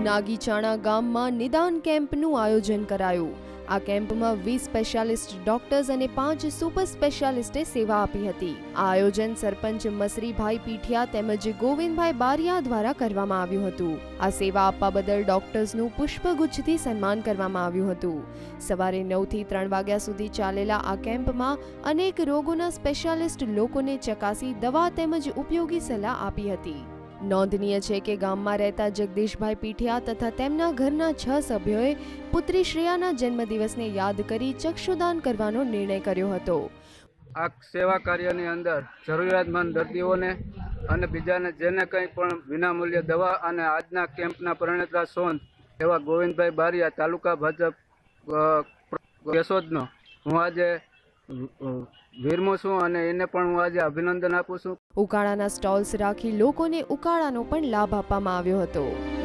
નાગીચાણા ગામમાં નિદાન કેમ્પનું આયોજન કરાયું। આ કેમ્પમાં 20 સ્પેશિયાલિસ્ટ ડોક્ટર્સ અને 5 સુપર સ્પેશિયાલિસ્ટે સેવા આપી હતી। આ આયોજન સરપંચ મસરીભાઈ પીઠિયા તેમજ ગોવિંદભાઈ બારિયા દ્વારા કરવામાં આવ્યું હતું। આ સેવા આપવા બદલ ડોક્ટર્સનું પુષ્પગુચ્છથી સન્માન કરવામાં આવ્યું હતું। સવારે 9 થી 3 વાગ્યા સુધી ચાલેલા આ કેમ્પમાં અનેક રોગોના સ્પેશિયાલિસ્ટ લોકોને ચકાસી દવા તેમજ ઉપયોગી સલાહ આપી હતી। નોંધનીય છે કે ગામમાં રહેતા જગદીશભાઈ પીઠિયા તથા તેમના ઘરના 6 સભ્યોએ પુત્રી શ્રેયાના જન્મદિવસને યાદ કરી ચક્ષુદાન કરવાનો નિર્ણય કર્યો હતો। આ સેવા કાર્યની અંદર જરૂરિયાતમંદ દર્દીઓને અને બીજાને જેને કંઈ પણ વિનામૂલ્ય દવા અને આજના કેમ્પના પ્રણેતા સોન એવા ગોવિંદભાઈ બારિયા તાલુકા ભાજપ કેશોદનો હું આજે વીરમો છું અને એને પણ હું આજે અભિનંદન આપું છું। ઉકાળાના સ્ટોલ્સ રાખી લોકોને ઉકાળાનો પણ લાભ આપવામાં આવ્યો હતો।